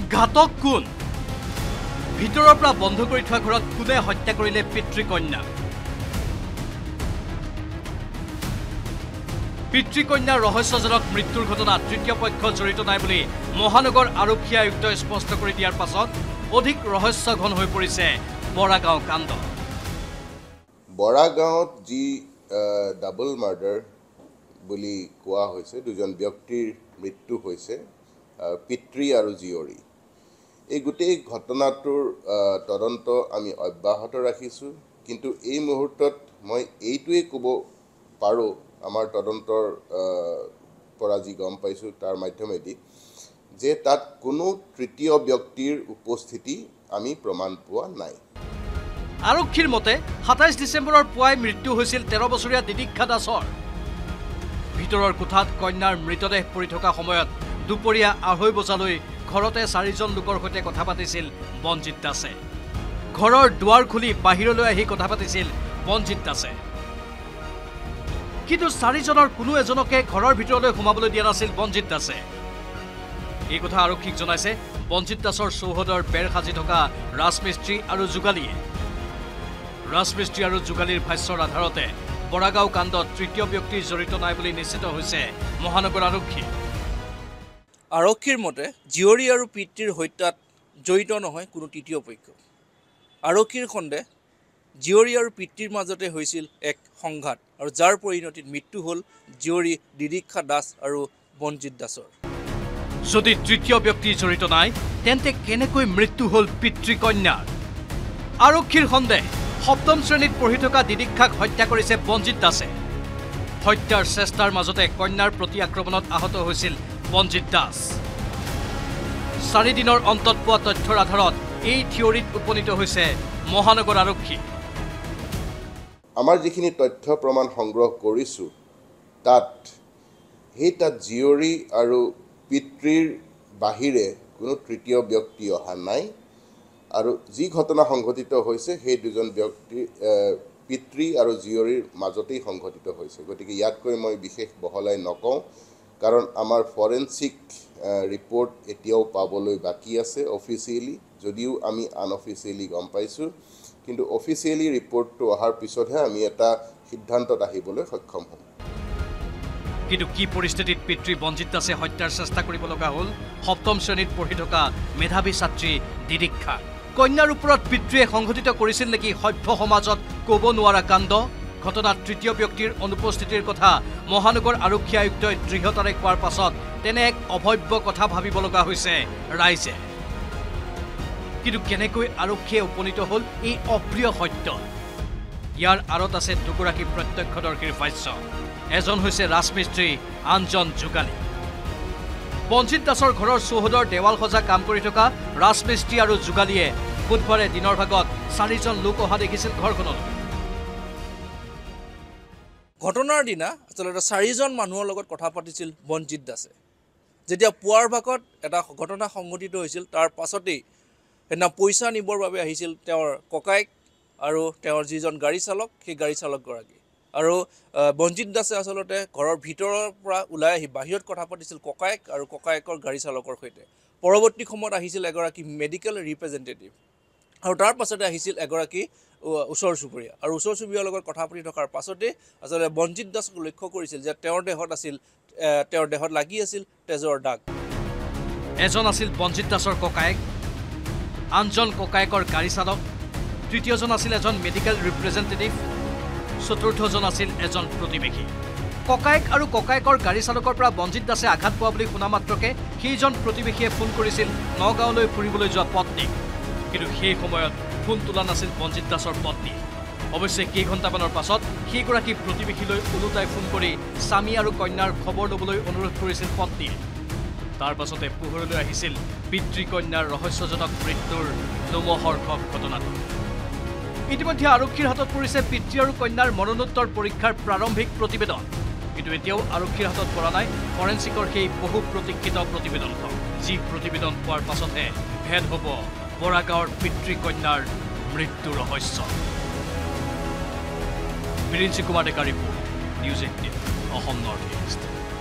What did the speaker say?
ঘাতক কোন ভিতৰৰ পৰা বন্ধ কৰি থোৱা ঘৰত কোনে হত্যা কৰিলে পিতৃকন্যা পিতৃকন্যাৰ ৰহস্যজনক মৃত্যুৰ ঘটনাত তৃতীয় পক্ষ জড়িত নাই বুলি মহানগৰ আৰক্ষী আয়ুক্তই স্পষ্ট কৰি দিয়াৰ পাছত অধিক ৰহস্যঘন হৈ পৰিছে বৰাগাঁও কাণ্ড বৰাগাঁৱত যি ডাবল মাৰ্ডাৰ বুলি কোৱা হৈছে দুজন ব্যক্তিৰ মৃত্যু হৈছে পিতৃ আৰু জীয়ৰী এই গোটেই ঘটনাটোৰ তদন্ত আমি অব্যাহত ৰাখিছোঁ কিন্তু এই মুহূৰ্তত মই এইটোৱে ক'ব পাৰোঁ আমাৰ তদন্তৰ পৰা যি গম পাইছোঁ তাৰ মাধ্যমেদি যে তাত কোনো তৃতীয় ব্যক্তিৰ উপস্থিতি আমি প্ৰমাণ পোৱা নাই আৰক্ষীৰ মতে ২৭ ডিচেম্বৰৰ পুৱাই মৃত্যু হৈছিল ১৩ বছৰীয়া দিদীক্ষা দাসৰ ভিতৰৰ কোঠাত কন্যাৰ মৃতদেহ পৰি থকা সময়ত দুপৰীয়া ২:৩০ বজালৈ ঘৰতে ৪জন লোকৰ সৈতে কথা পাতিছিল বনজিৎ দাসে ঘৰৰ দুৱাৰ খুলি বাহিৰলৈ আহি কথা পাতিছিল বনজিৎ দাসে কিন্তু ৪জনৰ কোনো এজনকে ঘৰৰ ভিতৰলৈ সোমাবলৈ দিয়া নাছিল বনজিৎ দাসে এই কথা আৰক্ষীক জনাইছে বনজিৎ দাসৰ চৌহদৰ বেৰ সাজি থকা ৰাজমিস্ত্ৰী আৰু যোগালীয়ে ৰাজমিস্ত্ৰী আৰু যোগালীৰ ভাষ্যৰ আধাৰতে বৰাগাঁও কাণ্ডত তৃতীয় ব্যক্তি জড়িত নাই বুলি নিশ্চিত হৈছে মহানগৰ আৰক্ষী আৰক্ষীৰ মতে জীয়ৰী আৰু পিতৃৰ হত্যাত জড়িত নহয় কোনো তৃতীয় পক্ষ আৰক্ষীৰ খণ্ডে জীয়ৰী আৰু পিতৃৰ মাজতে হৈছিল এক সংঘাত আৰু যাৰ পৰিণতিত মৃত্যু হ'ল জীয়ৰী দিদীক্ষা দাস আৰু বনজিৎ দাসৰ যদি তৃতীয় ব্যক্তি জড়িত নাই তেন্তে কেনেকৈ মৃত্যু হ'ল পিতৃকন্যাৰ আৰক্ষীৰ সন্দেহ সপ্তম শ্ৰেণীত পঢ়ি থকা দিদীক্ষাক হত্যা কৰিছে বনজিৎ দাসে হত্যাৰ চেষ্টাৰ মাজতে কন্যাৰ প্ৰতি আক্ৰমণত আহত হৈছিল বনজিৎ দাস ৪ দিনৰ অন্তত পোৱা তথ্যৰ আধাৰত এই থিয়ৰিত উপনীত হৈছে মহানগৰ আৰক্ষী আমাৰ যিখিনি তথ্য প্ৰমাণ সংগ্ৰহ কৰিছোঁ তাত জীয়ৰী আৰু পিতৃৰ বাহিৰে কোনো তৃতীয় ব্যক্তি অহা নাই আৰু যি ঘটনা সংঘটিত হৈছে সেই দুজন ব্যক্তি পিতৃ আৰু জীয়ৰীৰ মাজতেই সংঘটিত হৈছে গতিকে ইয়াতকৈ মই বিশেষ বহলাই নকওঁ কাৰণ আমাৰ ফৰেনচিক ৰিপৰ্ট এতিয়াও পাবলৈ বাকী আছে অফিচিয়েলি যদিও আমি আনঅফিচিয়েলি গম পাইছোঁ কিন্তু অফিচিয়েলি ৰিপৰ্টটো অহাৰ পিছতহে আমি এটা সিদ্ধান্তত আহিবলৈ সক্ষম হ'ম কিন্তু কি পৰিস্থিতিত পিতৃ বনজিৎ দাসে হত্যাৰ চেষ্টা কৰিব লগা হ'ল সপ্তম শ্ৰেণীত পঢ়ি থকা মেধাৱী ছাত্ৰী দিদীক্ষা কন্যাৰ ওপৰত পিতৃয়ে সংঘটিত কৰিছিল নেকি সভ্য সমাজত ক'ব নোৱাৰা কাণ্ড ঘটনাত তৃতীয় ব্যক্তিৰ অনুপস্থিতিৰ কথা মহানগৰ আৰক্ষী আয়ুক্তই দৃঢ়তাৰে কোৱাৰ পাছত তেনে এক অভব্য কথা ভাবিব লগা হৈছে ৰাইজে কিন্তু কেনেকৈ আৰক্ষীয়ে উপনীত হ'ল এই অপ্ৰিয় সত্য ইয়াৰ আঁৰত আছে দুগৰাকী প্ৰত্যক্ষদৰ্শীৰ ভাষ্য এজন হৈছে ৰাজমিস্ত্ৰী আনজন যোগালী বনজিৎ দাসৰ ঘৰৰ চৌহদৰ দেৱাল সজা কাম কৰি থকা ৰাজমিস্ত্ৰী আৰু যোগালীয়ে বুধবাৰে দিনৰ ভাগত ৪জন লোক অহা দেখিছিল ঘৰখনলৈ ঘটনাৰ দিনা আচলতে ৪জন মানুহৰ লগত কথা পাতিছিল বনজিৎ দাসে যেতিয়া পুৱাৰ ভাগত এটা ঘটনা সংঘটিত হৈছিল তাৰ পাছতেই সেইদিনা পইচা নিবৰ বাবে আহিছিল তেওঁৰ ককায়েক আৰু তেওঁৰ যিজন গাড়ী চালক সেই গাড়ী চালকগৰাকী আৰু বনজিৎ দাসে আচলতে ঘৰৰ ভিতৰৰ পৰা ওলাই আহি বাহিৰত কথা পাতিছিল ককায়েক আৰু ককায়েকৰ গাড়ী চালকৰ সৈতে পৰৱৰ্তী সময়ত আহিছিল এগৰাকী মেডিকেল ৰিপ্ৰেজেণ্টেটিভ আৰু তাৰ পাছতে আহিছিল এগৰাকী ওচৰ চুবুৰীয়া আৰু ওচৰ চুবুৰীয়াৰ লগত কথা পাতি থকাৰ পাছতে আচলতে বনজিৎ দাসক লক্ষ্য কৰিছিল যে তেওঁৰ দেহত লাগি আছিল তেজৰ দাগ এজন আছিল বনজিৎ দাসৰ ককায়েক আনজন ককায়েকৰ গাড়ী চালক তৃতীয়জন আছিল এজন মেডিকেল ৰিপ্ৰেজেণ্টেটিভ চতুৰ্থজন আছিল এজন প্ৰতিবেশী ককায়েক আৰু ককায়েকৰ গাড়ী চালকৰ পৰা বনজিৎ দাসে আঘাত পোৱা বুলি শুনা মাত্ৰকে সেইজন প্ৰতিবেশীয়ে ফোন কৰিছিল নগাঁৱলৈ ফুৰিবলৈ যোৱা পত্নীক কিন্তু সেই সময়ত ফোন তোলা নাছিল বনজিৎ দাসৰ পত্নী অৱশ্যে কেইঘণ্টামানৰ পাছত সেইগৰাকী প্ৰতিবেশীলৈ ওলোটাই ফোন কৰি স্বামী আৰু কন্যাৰ খবৰ ল'বলৈ অনুৰোধ কৰিছিল পত্নীয়ে তাৰ পাছতে পোহৰলৈ আহিছিল পিতৃকন্যাৰ ৰহস্যজনক মৃত্যুৰ লোমহৰ্ষক ঘটনাটো ইতিমধ্যে আৰক্ষীৰ হাতত পৰিছে পিতৃ আৰু কন্যাৰ মৰণোত্তৰ পৰীক্ষাৰ প্ৰাৰম্ভিক প্ৰতিবেদন কিন্তু এতিয়াও আৰক্ষীৰ হাতত পৰা নাই ফৰেনচিকৰ সেই বহু প্ৰতীক্ষিত প্ৰতিবেদনখন যি প্ৰতিবেদন পোৱাৰ পাছতহে ভেদ হ'ব বৰাগাঁৱৰ পিতৃকন্যাৰ মৃত্যু ৰহস্য বিৰিঞ্চি কুমাৰ ডেকাৰ report news 18 Assam north east